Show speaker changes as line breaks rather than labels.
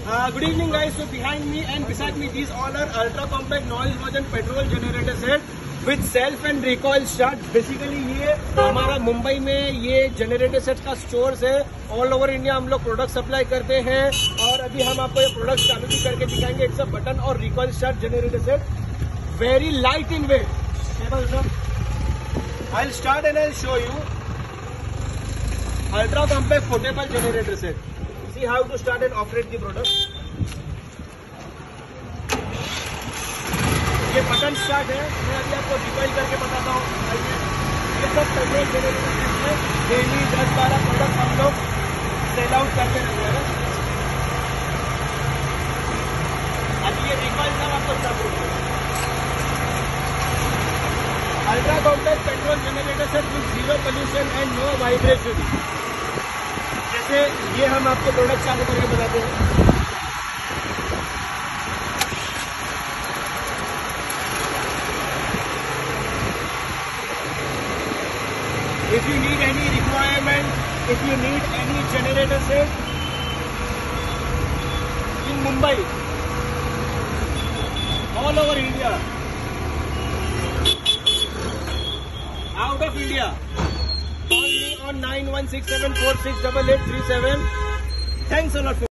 Good evening guys. So behind me and beside me these all are ultra compact noise version petrol generator set with self and recoil start. Basically ये हमारा मुंबई में ये generator set का stores है. All over India हम लोग product supply करते हैं और अभी हम आपको ये प्रोडक्ट चालू भी करके दिखाएंगे. इट्स अ बटन और recoil start generator set, very light in weight. I'll start and I'll show you ultra compact portable generator set. See how to start and operate the product. ये button start है. मैं अभी आपको detail करके बताता हूँ. ये सब पेट्रोल जनरेटर है. डेली 10-12 प्रोडक्ट हम लोग सेल आउट करते रहते हैं. अभी ये रिकॉइल सब आपको चालू है. Ultra compact petrol generator set with zero pollution and no vibration. जैसे ये हम आपको प्रोडक्ट चालू करके बताते हैं. If you need any requirement, if you need any generator set in Mumbai, all over India, out of India, call me on 9167468837. Thanks a lot for